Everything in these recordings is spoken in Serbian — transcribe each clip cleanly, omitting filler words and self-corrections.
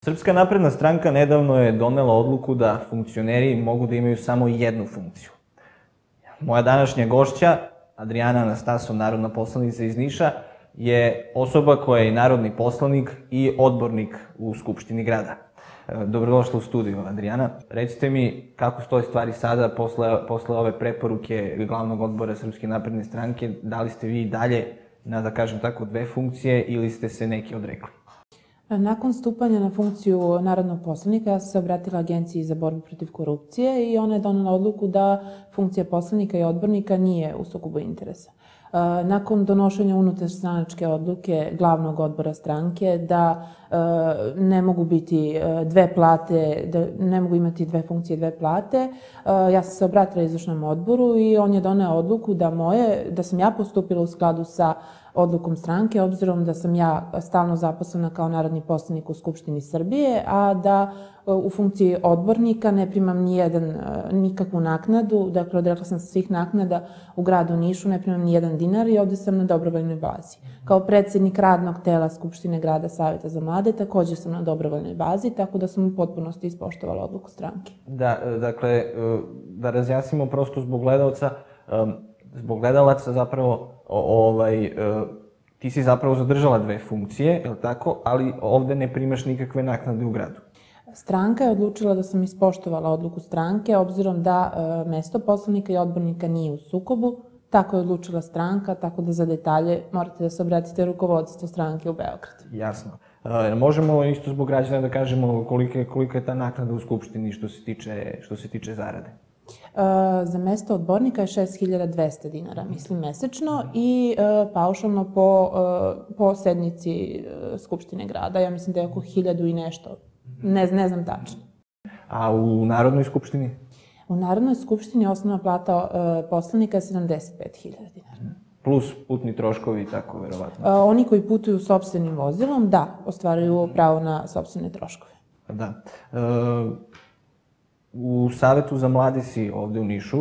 Srpska napredna stranka nedavno je donela odluku da funkcioneri mogu da imaju samo jednu funkciju. Moja današnja gošća, Adrijana Anastasov, narodna poslanica iz Niša, je osoba koja je i narodni poslanik i odbornik u Skupštini grada. Dobrodošla u studiju, Adrijana. Recite mi kako stoje stvari sada posle ove preporuke glavnog odbora Srpske napredne stranke. Da li ste vi dalje na, da kažem tako, dve funkcije ili ste se neki odrekli? Nakon stupanja na funkciju narodnog poslanika, ja sam se obratila Agenciji za borbu protiv korupcije i ona je donela odluku da funkcija poslanika i odbornika nije u sukobu interesa. Nakon donošenja unutarstranačke odluke glavnog odbora stranke da ne mogu biti dve plate, da ne mogu imati dve funkcije i dve plate, ja sam se obratila izvršnom odboru i on je doneo odluku da sam ja postupila u skladu sa odlukom stranke, obzirom da sam ja stalno zaposlena kao narodni poslanik u Skupštini Srbije, a da u funkciji odbornika ne primam nikakvu naknadu, dakle odrekla sam se svih naknada u gradu Nišu, ne primam nijedan dinar i ovde sam na dobrovoljnoj bazi. Kao predsednik radnog tela Skupštine grada Saveta za mlade takođe sam na dobrovoljnoj bazi, tako da sam u potpunosti ispoštovala odluku stranke. Da, dakle, da razjasnimo prosto zbog gledalaca zapravo, ti si zapravo zadržala dve funkcije, je li tako, ali ovde ne primaš nikakve naknade u gradu. Stranka je odlučila da sam ispoštovala odluku stranke, obzirom da mesto poslanika i odbornika nije u sukobu, tako je odlučila stranka, tako da za detalje morate da se obratite rukovodstvu stranke u Beogradu. Jasno. Možemo isto zbog građana da kažemo kolika je ta naknada u Skupštini što se tiče zarade? Za mesto odbornika je 6.200 dinara, mislim, mesečno i paušalno po sednici Skupštine grada. Ja mislim da je oko 1.000 i nešto. Ne znam tačno. A u Narodnoj skupštini? U Narodnoj skupštini osnovna plata poslanika je 75.000 dinara. Plus putni troškovi i tako, verovatno? Oni koji putuju sopstvenim vozilom, da, ostvaruju pravo na sopstvene troškove. Da. U Savetu za mlade si ovde u Nišu.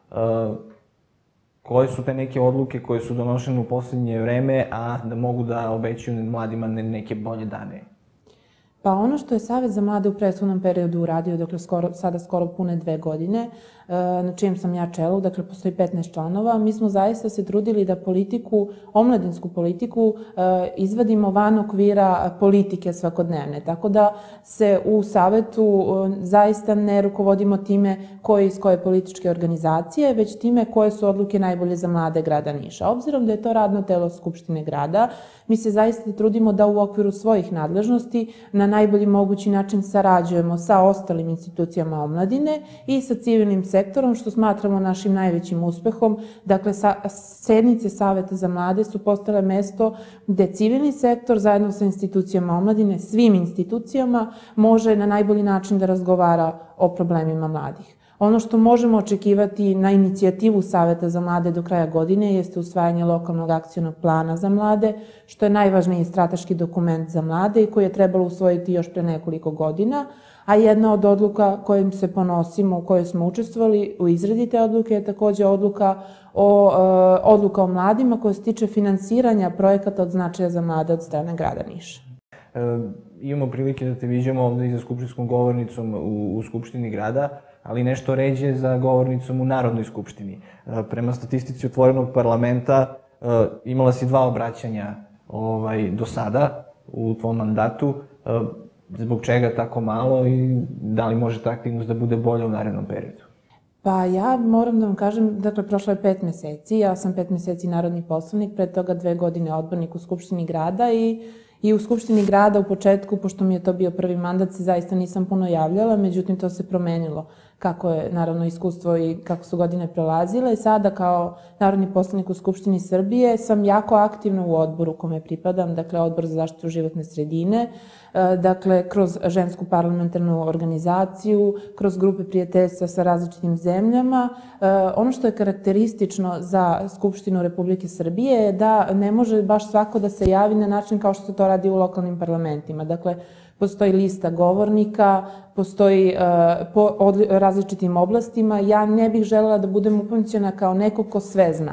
Koje su te neke odluke koje su donošene u poslednje vreme, a da mogu da obećaju mladima neke bolje dane? Pa ono što je Savet za mlade u prethodnom periodu uradio, dakle sada skoro pune 2 godine, na čijem sam ja čelu, dakle postoji 15 članova, mi smo zaista se trudili da omladinsku politiku izvadimo van okvira politike svakodnevne, tako da se u Savetu zaista ne rukovodimo time ko je iz koje političke organizacije, već time koje su odluke najbolje za mlade grada Niša. Obzirom da je to radno telo Skupštine grada, mi se zaista trudimo da u okviru svojih nadležnosti na najbolji mogući način sarađujemo sa ostalim institucijama omladine i sa civilnim sektorom, što smatramo našim najvećim uspehom. Dakle, sednice Saveta za mlade su postale mesto gde civilni sektor zajedno sa institucijama omladine, svim institucijama, može na najbolji način da razgovara o problemima mladih. Ono što možemo očekivati na inicijativu Saveta za mlade do kraja godine jeste usvajanje lokalnog akcionog plana za mlade, što je najvažniji strateški dokument za mlade i koji je trebalo usvojiti još pre nekoliko godina, a jedna od odluka kojim se ponosimo, u kojoj smo učestvovali u izradi te odluke je takođe odluka o mladima koja se tiče finansiranja projekata od značaja za mlade od strane grada Niša. Imamo prilike da te viđamo ovde i za skupštinskom govornicom u Skupštini grada, ali nešto ređe za govornicom u Narodnoj skupštini. Prema statistici Otvorenog parlamenta imala si 2 obraćanja do sada u tvom mandatu. Zbog čega tako malo i da li može ta aktivnost da bude bolja u narednom periodu? Pa ja moram da vam kažem, dakle, prošlo je 5 meseci, ja sam 5 meseci narodni poslanik, pre toga 2 godine odbornik u Skupštini grada i u Skupštini grada u početku, pošto mi je to bio prvi mandat, se zaista nisam puno javljala, međutim to se promenilo kako je naravno iskustvo i kako su godine prelazile. I sada kao narodni poslanik u Skupštini Srbije sam jako aktivna u odboru kome pripadam, dakle Odbor za zaštitu životne sredine, dakle kroz žensku parlamentarnu organizaciju, kroz grupe prijateljstva sa različitim zemljama. Ono što je karakteristično za Skupštinu Republike Srbije je da ne može baš svako da se javi na način kao što se to radi u lokalnim parlamentima. Dakle, postoji lista govornika, postoji po različitim oblastima. Ja ne bih želela da budem upamćena kao neko ko sve zna.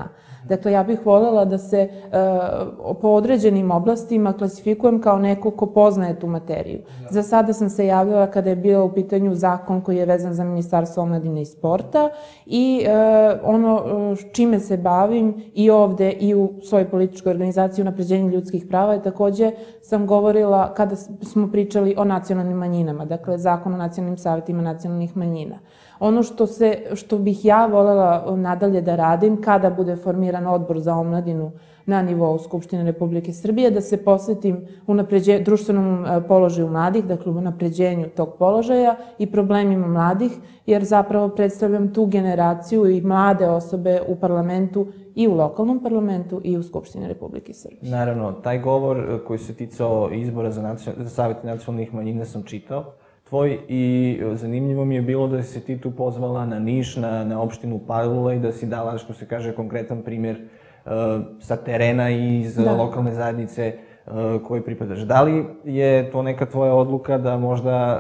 Dakle, ja bih voljela da se po određenim oblastima klasifikujem kao neko ko poznaje tu materiju. Za sada sam se javljala kada je bio u pitanju zakon koji je vezan za Ministarstvo omladine i sporta i ono čime se bavim i ovde i u svojoj političkoj organizaciji unapređenju ljudskih prava je takođe sam govorila kada smo pričali o nacionalnim manjinama, dakle zakon o nacionalnim savetima nacionalnih manjina. Ono što bih ja voljela nadalje da radim kada bude formiran odbor za omladinu na nivou Skupštine Republike Srbije, da se posvetim društvenom položaju mladih, dakle unapređenju tog položaja i problemima mladih, jer zapravo predstavljam tu generaciju i mlade osobe u parlamentu i u lokalnom parlamentu i u Skupštini Republike Srbije. Naravno, taj govor koji se ticao izbora za Savet nacionalnih manjina sam čitao tvoj i zanimljivo mi je bilo da si ti tu pozvala na Niš, na opštinu Palilula i da si dala, što se kaže, konkretan primjer sa terena i iz lokalne zajednice kojoj pripadaš. Da li je to neka tvoja odluka da možda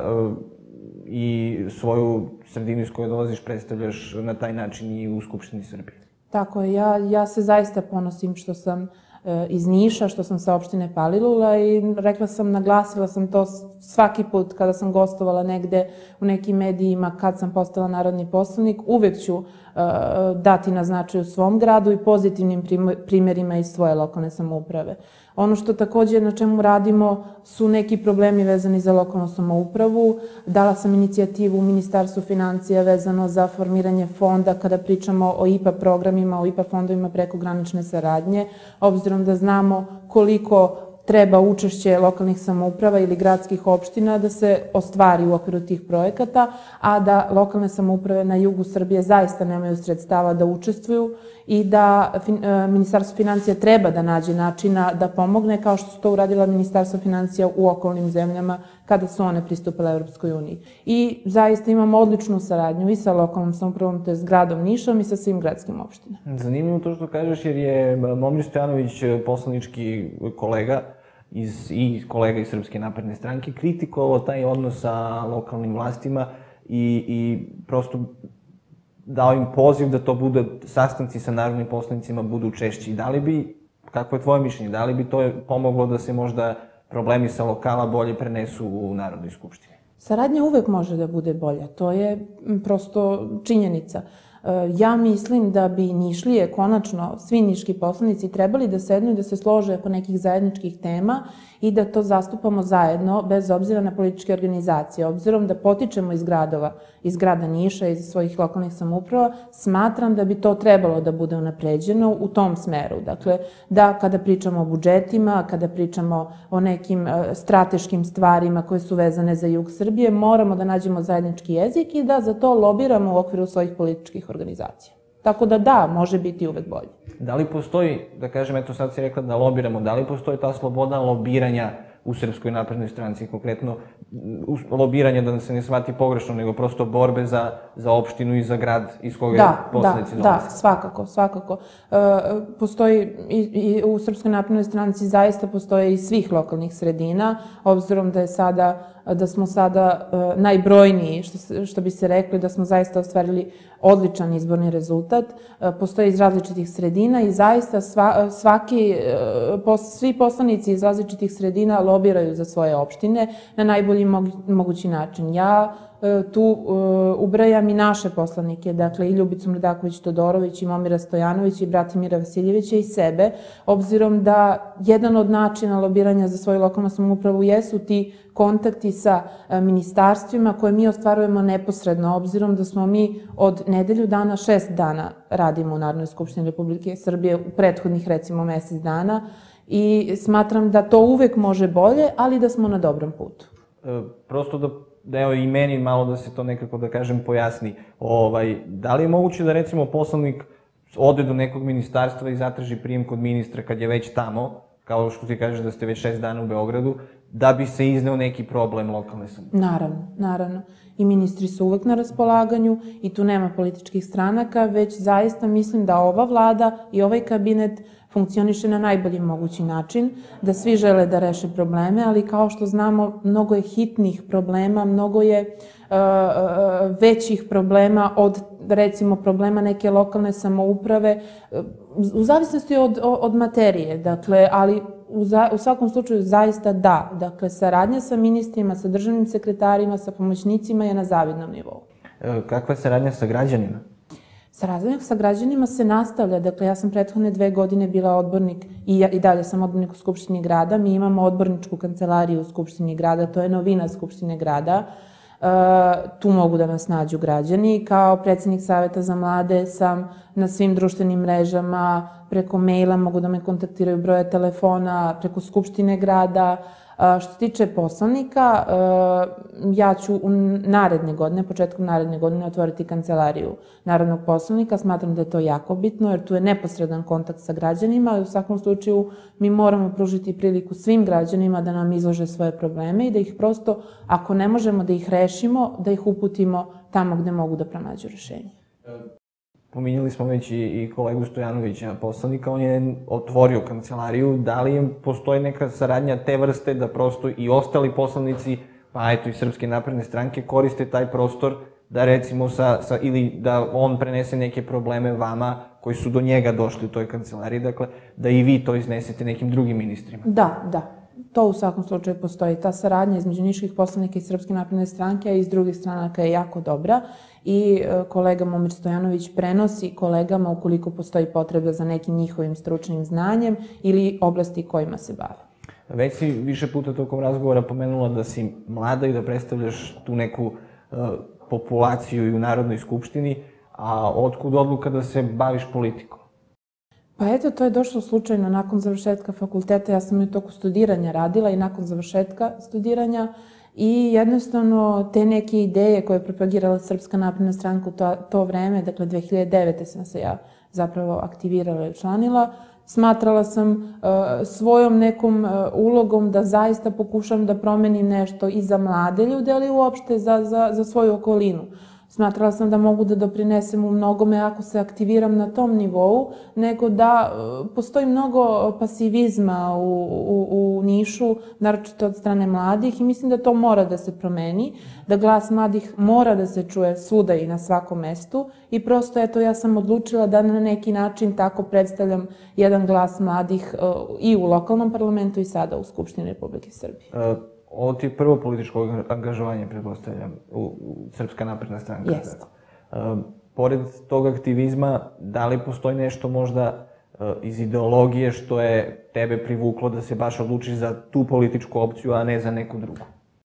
i svoju sredinu iz koje dolaziš predstavljaš na taj način i u Skupštini Srbije? Tako je, ja se zaista ponosim što sam iz Niša, što sam sa opštine Palilula i naglasila sam to svaki put kada sam gostovala negde u nekim medijima, kad sam postala narodni poslanik, uvek ću dati na značaju svom gradu i pozitivnim primerima iz svoje lokalne samouprave. Ono što takođe na čemu radimo su neki problemi vezani za lokalnu samoupravu. Dala sam inicijativu u Ministarstvu financija vezano za formiranje fonda kada pričamo o IPA programima, o IPA fondovima prekogranične saradnje, obzirom da znamo koliko treba učešće lokalnih samouprava ili gradskih opština da se ostvari u okviru tih projekata, a da lokalne samouprave na jugu Srbije zaista nemaju sredstava da učestvuju i da Ministarstvo financija treba da nađe načina da pomogne, kao što su to uradila Ministarstvo financija u okolnim zemljama kada su one pristupile Evropskoj uniji. I zaista imamo odličnu saradnju i sa lokalnom samoupravom, to je s gradom Nišom i sa svim gradskim opštinama. Zanimljivo to što kažeš, jer je Momir Stojanović, poslanički kolega, i kolega iz Srpske napredne stranke, kritikovao taj odnos sa lokalnim vlastima i prosto dao im poziv da to bude, sastanci sa narodnim poslanicima budu češći. Da li bi, kako je tvoje mišljenje, da li bi to pomoglo da se možda problemi sa lokala bolje prenesu u Narodnoj skupštini? Saradnja uvek može da bude bolja, to je prosto činjenica. Ja mislim da bi Nišlije, konačno svi niški poslanici, trebali da sednu i da se slože oko nekih zajedničkih tema i da to zastupamo zajedno, bez obzira na političke organizacije. Obzirom da potičemo iz grada Niša, iz svojih lokalnih samouprava, smatram da bi to trebalo da bude unapređeno u tom smeru. Dakle, da kada pričamo o budžetima, kada pričamo o nekim strateškim stvarima koje su vezane za jug Srbije, moramo da nađemo zajednički jezik i da za to lobiramo u okviru svojih političkih organizacija. Tako da, može biti uvek bolje. Da li postoji, da kažem, eto sad si rekla da lobiramo, da li postoji ta sloboda lobiranja u Srpskoj naprednoj stranci, konkretno lobiranja, da se ne shvati pogrešno, nego prosto borbe za opštinu i za grad iz koga poslanici dolaze? Da, svakako. Postoji i u Srpskoj naprednoj stranci zaista postoje i svih lokalnih sredina, obzirom da smo sada najbrojniji, što bi se rekli, da smo zaista ostvarili odličan izborni rezultat. Postoje iz različitih sredina i zaista svi poslanici iz različitih sredina lobiraju za svoje opštine na najbolji mogući način. Ja tu ubrajam i naše poslanike, dakle i Ljubicu Mrdaković-Todorović, i Momira Stojanović, i Bratimira Vasiljevića i sebe, obzirom da jedan od načina lobiranja za svoju lokalnu samoupravu jesu ti kontakti sa ministarstvima koje mi ostvarujemo neposredno, obzirom da smo mi od nedelju dana, 6 dana radimo u Narodnoj skupštini Republike Srbije u prethodnih recimo mesec dana i smatram da to uvek može bolje, ali da smo na dobrom putu. Prosto da evo i meni malo da se to nekako, da kažem, pojasni. Da li je moguće da recimo poslanik ode do nekog ministarstva i zatraži prijem kod ministra kad je već tamo, kao što ti kažeš da ste već 6 dana u Beogradu, da bi se izneo neki problem lokalne samouprave? Naravno. I ministri su uvek na raspolaganju i tu nema političkih stranaka, već zaista mislim da ova vlada i ovaj kabinet funkcioniše na najbolji mogući način, da svi žele da reše probleme, ali kao što znamo, mnogo je hitnih problema, mnogo je većih problema od, recimo, problema neke lokalne samouprave. U zavisnosti od materije, dakle, ali u svakom slučaju zaista da. Dakle, saradnja sa ministrima, sa državnim sekretarima, sa pomoćnicima je na zavidnom nivou. Kakva je saradnja sa građanima? Saradnja sa građanima se nastavlja. Dakle, ja sam prethodne 2 godine bila odbornik i dalje sam odbornik u Skupštini grada. Mi imamo odborničku kancelariju u Skupštini grada, to je novina Skupštine grada. Tu mogu da nas nađu građani. Kao predsjednik Saveta za mlade sam na svim društvenim mrežama, preko maila mogu da me kontaktiraju, broje telefona, preko Skupštine grada. Što se tiče poslanika, ja ću u naredne godine, početkom naredne godine, otvoriti kancelariju narodnog poslanika. Smatram da je to jako bitno, jer tu je neposredan kontakt sa građanima i u svakom slučaju mi moramo pružiti priliku svim građanima da nam izlože svoje probleme i da ih prosto, ako ne možemo da ih rešimo, da ih uputimo tamo gde mogu da pronađu rešenje. Pominjali smo već i kolegu Stojanovića, poslanika, on je otvorio kancelariju. Da li postoji neka saradnja te vrste da prosto i ostali poslanici, pa eto i Srpske napredne stranke, koriste taj prostor da recimo ili da on prenese neke probleme vama koji su do njega došli u toj kancelariji, dakle da i vi to iznesete nekim drugim ministrima? Da. To u svakom slučaju postoji. Ta saradnja između niških poslanika i Srpske napredne stranke, a i iz drugih stranaka je jako dobra i kolega Momir Stojanović prenosi kolegama ukoliko postoji potreba za nekim njihovim stručnim znanjem ili oblasti kojima se bave. Već si više puta tokom razgovora pomenula da si mlada i da predstavljaš tu neku populaciju i u Narodnoj skupštini, a otkud odluka da se baviš politikom? Pa eto, to je došlo slučajno nakon završetka fakulteta. Ja sam i u toku studiranja radila i nakon završetka studiranja i jednostavno te neke ideje koje je propagirala Srpska napredna stranka u to vreme, dakle 2009. sam se ja zapravo aktivirala i učlanila, smatrala sam svojom nekom ulogom da zaista pokušam da promenim nešto i za mlade ljude, ali uopšte za svoju okolinu. Smatrala sam da mogu da doprinesem u mnogome ako se aktiviram na tom nivou, nego da postoji mnogo pasivizma u Nišu, naročito od strane mladih, i mislim da to mora da se promeni, da glas mladih mora da se čuje svuda i na svakom mestu i prosto eto ja sam odlučila da na neki način tako predstavljam jedan glas mladih i u lokalnom parlamentu i sada u Skupštini Republike Srbije. Ovo ti je prvo političko angažovanje, pretpostavljam, u Srpska napredna stranka. Jeste. Pored tog aktivizma, da li postoji nešto možda iz ideologije što je tebe privuklo da se baš odlučiš za tu političku opciju, a ne za neku drugu?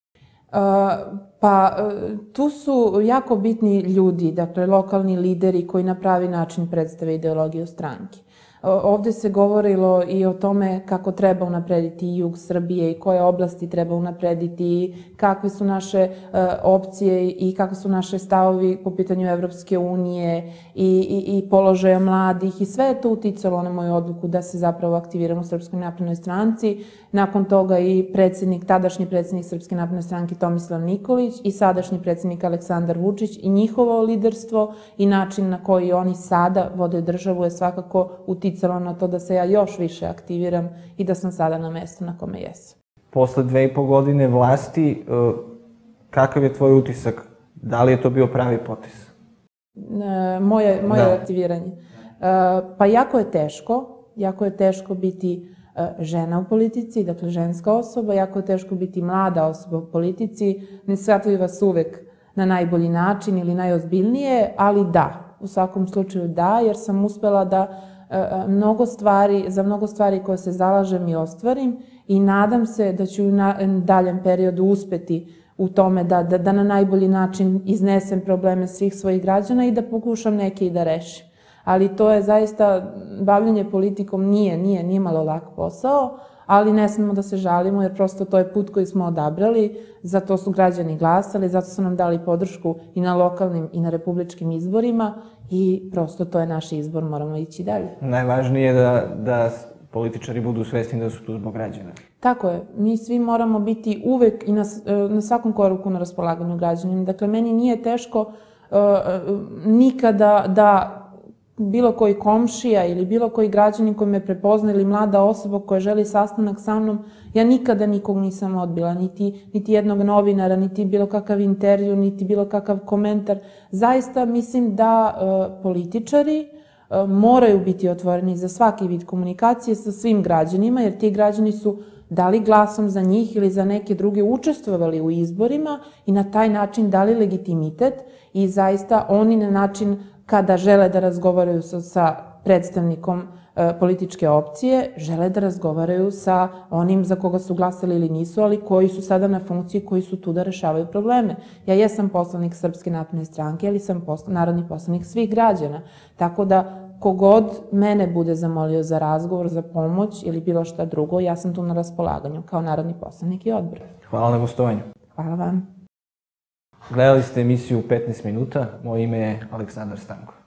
Pa, tu su jako bitni ljudi, dakle, lokalni lideri koji na pravi način predstave ideologiju stranke. Ovde se govorilo i o tome kako treba unaprediti jug Srbije i koje oblasti treba unaprediti, kakve su naše opcije i kakve su naše stavovi po pitanju Evropske unije i položaja mladih i sve je to uticalo na moju odluku da se zapravo aktiviram u Srpskoj naprednoj stranci. Nakon toga i tadašnji predsjednik Srpske napredne stranke Tomislav Nikolić i sadašnji predsjednik Aleksandar Vučić i njihovo liderstvo i način na koji oni sada vode državu je svakako uticalo na to da se ja još više aktiviram i da sam sada na mestu na kome jesam. Posle 2,5 godine vlasti, kakav je tvoj utisak? Da li je to bio pravi potez? Moje aktiviranje? Pa jako je teško biti žena u politici, dakle ženska osoba, jako je teško biti mlada osoba u politici, ne shvataju vas uvek na najbolji način ili najozbiljnije, ali da, u svakom slučaju da, jer sam uspela da za mnogo stvari koje se zalažem i ostvarim i nadam se da ću u daljem periodu uspeti u tome da na najbolji način iznesem probleme svih svojih građana i da pokušam neke i da rešim. Ali to je zaista, bavljanje politikom nije malo lak posao, ali ne smemo da se žalimo jer prosto to je put koji smo odabrali, zato su građani glasali, zato su nam dali podršku i na lokalnim i na republičkim izborima i prosto to je naš izbor, moramo ići dalje. Najvažnije je da političari budu svesni da su tu zbog građana. Tako je, mi svi moramo biti uvek i na svakom koraku na raspolaganju građanima. Dakle, meni nije teško nikada da bilo koji komšija ili bilo koji građanin koji me prepozna ili mlada osoba koja želi sastanak sa mnom, ja nikada nikog nisam odbila, niti jednog novinara, niti bilo kakav intervju, niti bilo kakav komentar. Zaista mislim da političari moraju biti otvoreni za svaki vid komunikacije sa svim građanima, jer ti građani su da li glasom za njih ili za neke druge učestvovali u izborima i na taj način dali legitimitet i zaista oni na način kada žele da razgovaraju sa predstavnikom političke opcije, žele da razgovaraju sa onim za koga su glasali ili nisu, ali koji su sada na funkciji, koji su tu da rešavaju probleme. Ja jesam poslanik Srpske napredne stranke, ali sam narodni poslanik svih građana. Tako da, kogod mene bude zamolio za razgovor, za pomoć ili bilo šta drugo, ja sam tu na raspolaganju kao narodni poslanik i odbor. Hvala na gostovanju. Hvala vam. Gledali ste emisiju 15 minuta. Moje ime je Aleksandar Stanko.